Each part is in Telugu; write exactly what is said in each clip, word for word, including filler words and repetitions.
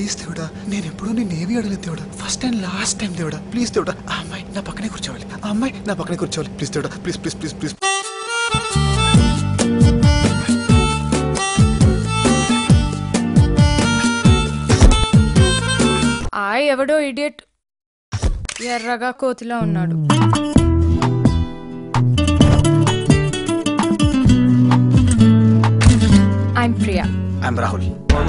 ప్లీజ్ దేవుడా, నేను ఎప్పుడూ నేను ఏవి అడగలేదు దేవుడా, ఫస్ట్ అండ్ లాస్ట్ టైం దేవుడా, ప్లీజ్ దేవుడా, ఆ అమ్మాయి నా పక్కనే కూర్చోవాలి, ఆ అమ్మాయి నా పక్కనే కూర్చోవాలి, ప్లీజ్ దేవుడా, ప్లీజ్ ప్లీజ్ ప్లీజ్ ప్లీజ్. ఆ ఎవడో ఇడియట్ ఎర్రగా కోతిలా ఉన్నాడు. I'm Priya. I'm Rahul.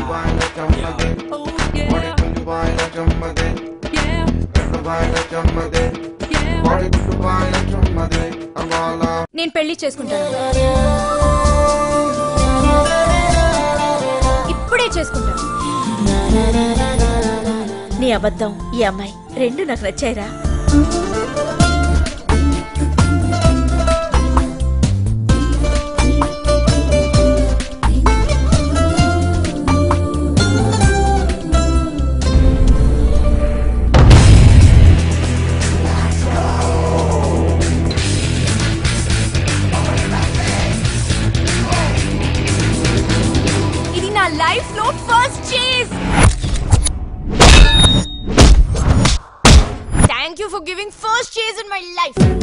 నేను పెళ్లి చేసుకుంటాను, ఇప్పుడే చేసుకుంటాను. నీ అబద్ధం ఈ అమ్మాయి రెండు నాకు నచ్చాయిరా. Life no first chase. Thank you for giving first chase in my life.